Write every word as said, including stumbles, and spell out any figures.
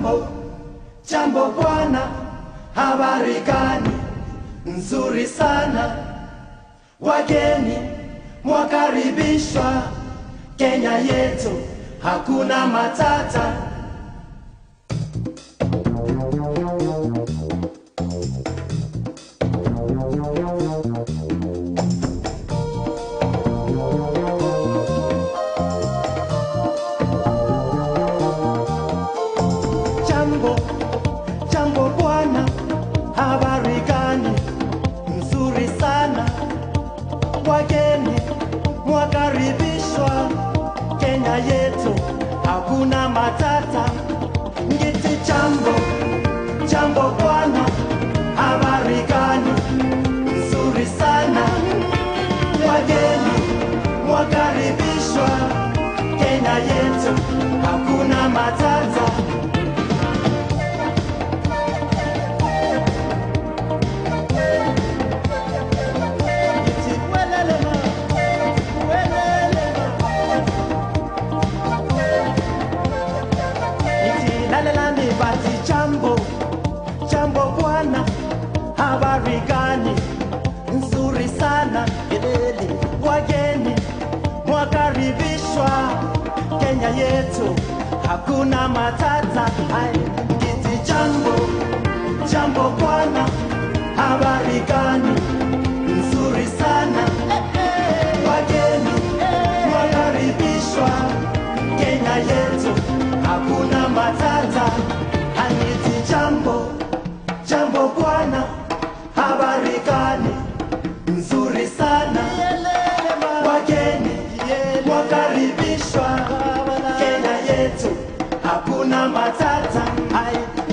Jambo, jambo bwana, habari gani? Nzuri sana. Wageni mwakaribishwa Kenya yetu, hakuna matata. Jambo, jambo bwana, habari gani? Nzuri sana. Wageni mwakaribishwa Kenya yetu, hakuna matata. Ngiti jambo, jambo bwana, habari gani? Nzuri sana. Wageni mwakaribishwa Kenya yetu, hakuna matata. Jambo, jambo bwana, habari gani? Nzuri sana. Wageni mwakaribishwa Kenya yetu, hakuna matata. Ngiti jambo, jambo bwana, habari gani? Nzuri sana. Wageni mwakaribishwa Kenya yetu, hakuna matata. Ngiti jambo, jambo bwana, habari gani? Nzuri sana. Wageni mwakaribishwa Kenya yetu, hakuna matata.